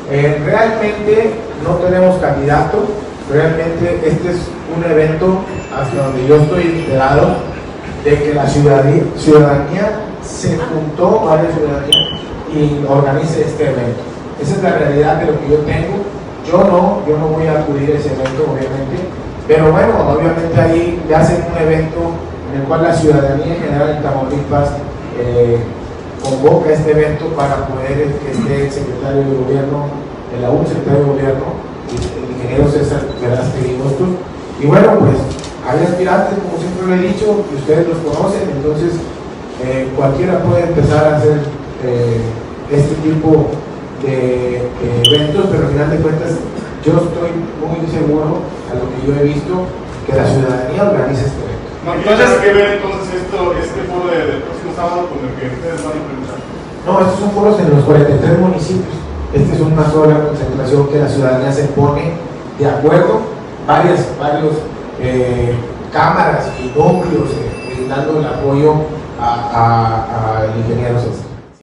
Realmente no tenemos candidato, realmente este es un evento hacia donde yo estoy enterado de que la ciudadanía se juntó, varias ciudadanías, y organice este evento. Esa es la realidad de lo que yo tengo. Yo no voy a acudir a ese evento, obviamente, pero bueno, obviamente ahí le hacen un evento en el cual la ciudadanía en general en Tamaulipas convoca este evento para poder que esté el secretario de gobierno, el aún secretario de gobierno, el ingeniero César Velázquez Bustos. Y bueno, pues hay aspirantes, como siempre lo he dicho, que ustedes los conocen, entonces cualquiera puede empezar a hacer este tipo de eventos, pero al final de cuentas yo estoy muy seguro, a lo que yo he visto, que la ciudadanía organiza este evento. Entonces, ¿qué ver entonces este foro del próximo sábado con el que ustedes van a implementar? No, estos son foros en los 43 municipios. Esta es una sola concentración que la ciudadanía se pone de acuerdo, varios cámaras y núcleos brindando el apoyo al ingeniero César.